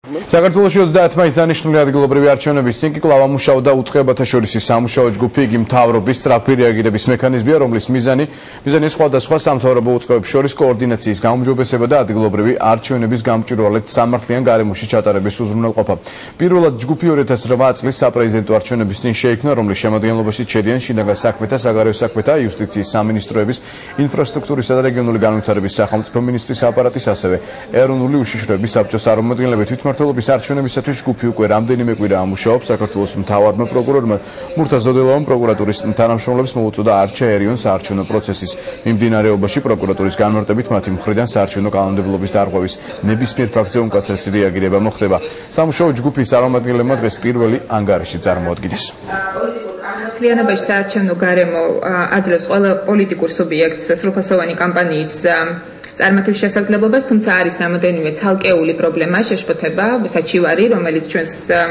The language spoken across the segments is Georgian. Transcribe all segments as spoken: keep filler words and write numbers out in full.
საქართველოში ოცდაათი მაისს დანიშნული ადგილობრივი არჩევნების წინ კი კვლავ ამუშავდა უწყებათა შორისი სამუშაო ჯგუფი, იგი მთავრობის სწრაფი რეაგირების მექანიზმია, რომლის მიზანი მიზანი სხვადასხვა სამთავრობო უწყებებს შორის კოორდინაციის გაუმჯობესება და ადგილობრივი არჩევნების გამჭვირვალედ სამართლიან გარემოში ჩატარების უზრუნველყოფა. პირველად ჯგუფი ორი ათას რვა წლის საპრეზიდენტო არჩევნების წინ შეიქმნა, რომლის შემადგენლობაში შედიან შინაგან საქმეთა, საგარეო საქმეთა, იუსტიციის სამინისტროების, ინფრასტრუქტურისა და რეგიონული განვითარების სახელმწიფო მინისტრის აპარატის, ასევე ეროვნული უშიშროების საბჭოს წარმომადგენლები. თვითმმართველობის არჩევნებისათვის ჯგუფი უკვე რამდენიმე კვირა ამუშავებს. საქართველოს მთავარმა პროკურორმა მურთა ზოდელოვამ პროკურატურის თანამშრომლებს მოუწოდა არ ჩაერიონ საარჩევნო პროცესის მიმდინარეობაში. პროკურატურის განმარტებით მათი მხრიდან საარჩევნო კანონმდებლობის დარღვევის ნებისმიერ ფაქტზე უმკაცრესი რეაგირება მოხდება. სამუშაო ჯგუფის წარმომადგენლებმა დღეს პირველი ანგარიში წარმოადგინეს. Клиентებაში საარჩევნო გარემო აძლევს ყველა პოლიტიკურ სუბიექტს სრულფასოვანი კამპანიის წარმატების შესაძლებლობას, თუმცა არის რამოდენიმე ცალკეული პრობლემა, შეშფოთება, საჩივარი, რომელიც ჩვენს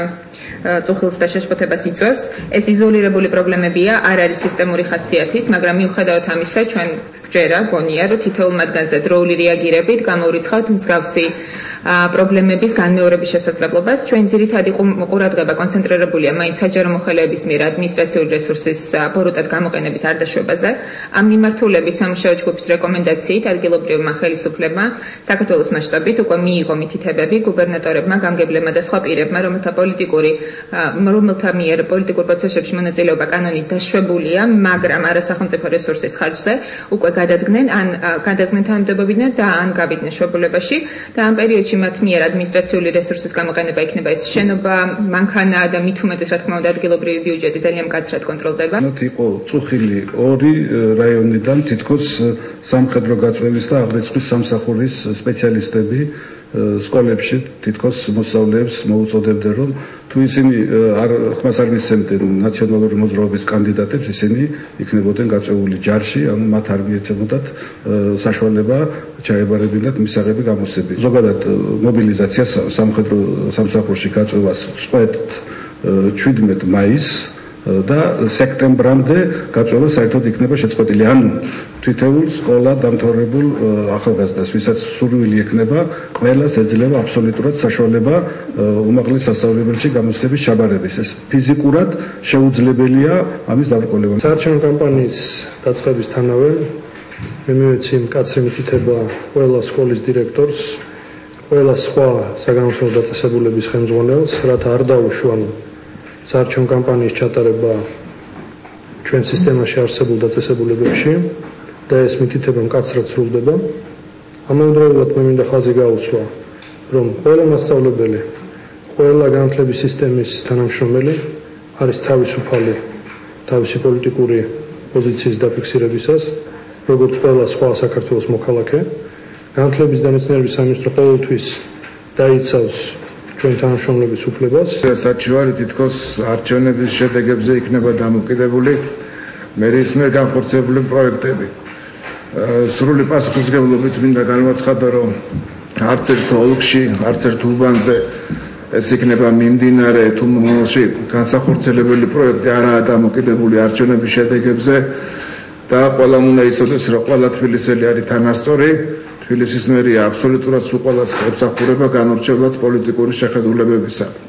წუხილს და შეშფოთებას იწვევს. ეს იზოლირებული პრობლემებია, არ არის სისტემური ხასიათის, მაგრამ მიუხედავად ამისა, ჩვენ გვჯერა, გონია, რომ თითოეულ მათგანზე დროული რეაგირებით გამოვირიცხავთ მსგავსი პრობლემების განმეორების შესაძლებლობას. ჩვენი ძირითადი ყურადღება კონცენტრირებულია მაინც საჯარო მოხელეების მიერ ადმინისტრაციული რესურსის ბოროტად გამოყენების არდაშვებაზე. ამ მიმართულებით სამუშაო ჯგუფის რეკომენდაციით ადგილობრივმა ხელისუფლებმა საქართველოს მასშტაბით უკვე მიიღო მითითებები გუბერნატორებმა, გამგებლებმა და სხვა პირებმა, რომელთა პოლიტიკური რომელთა მიერ პოლიტიკურ პროცესებში მონაწილეობა კანონით დაშვებულია, მაგრამ არასახელმწიფო რესურსის ხარჯზე უკვე გადადგნენ ან გადადგნენ თანამდებობიდან და ან გავიდნენ შვებულებაში და ამ პერიოდში მათ მიერ ადმინისტრაციული რესურსის გამოყენება იქნება ეს შენობა, მანქანა და მით უმეტეს რა თქმა უნდა ადგილობრივი ბიუჯეტი ძალიან მკაცრად კონტროლდება. იყო წუხილი ორი რაიონიდან თითქოს სამხედრო გაწვევის და აღრიცხვის სამსახურის სპეციალისტები სკოლებში თითქოს მოსწავლეებს მოუწოდებდნენ, რომ თუ ისინი არ ხმას არ მისცემდნენ ნაციონალური მოძრაობის კანდიდატებს, ისინი იქნებოდნენ გაწეული ჯარში, ანუ მათ არ მიეცემოდათ საშუალება ჩაებარებინათ მისაღები გამოსცემის. ზოგადად მობილიზაცია სამხედრო სამსახურში გაწევას წყვეტთ შვიდმეტ მაისს და სექტემბრამდე გაწევა საერთოდ იქნება შეწყვეტილი. ანუ თითოეულ სკოლა დამთავრებულ ახალგაზრდას, ვისაც სურვილი ექნება, ყველას ეძლევა აბსოლუტურად საშუალება უმაღლეს სასწავლებელში გამოცდების ჩაბარების. ეს ფიზიკურად შეუძლებელია ამის დაბრკოლება. საარჩევნო კამპანიის დაწყებისთანავე მე მივეცი მკაცრი მითითება ყველა სკოლის დირექტორს, ყველა სხვა საგანმანათლებლო დაწესებულების ხელმძღვანელს, რათა არ დაუშვან საარჩევნო კამპანიის ჩატარება ჩვენ სისტემაში არსებულ დაწესებულებებში და ეს მითითება მკაცრად სრულდება. ამავდროულად მე მინდა ხაზი გაუსვა, რომ ყველა მასწავლებელი, ყველა განათლების სისტემის თანამშრომელი არის თავისუფალი თავისი პოლიტიკური პოზიციის დაფიქსირებისას, როგორც ყველა სხვა საქართველოს მოქალაქე. განათლების და მეცნიერების სამინისტრო ყოველთვის დაიცავს ჩვენ თანამშრომლების უფლებას. საჩივარი თითქოს არჩევნების შედეგებზე იქნება დამოკიდებული მერის მიერ განხორციელებული პროექტები. სრული პასუხისმგებლობით მინდა განვაცხადო, რომ არც ერთ ოლქში, არც ერთ უბანზე ეს იქნება მიმდინარე თუ მომავალში განსახორციელებელი პროექტი არაა დამოკიდებული არჩევნების შედეგებზე და ყველამ უნდა იცოდეს, რომ ყველა თბილისელი არის თანასწორი. თბილისის მერია აბსოლუტურად სულ ყველას ემსახურება განურჩევლად პოლიტიკური შეხედულებებისა.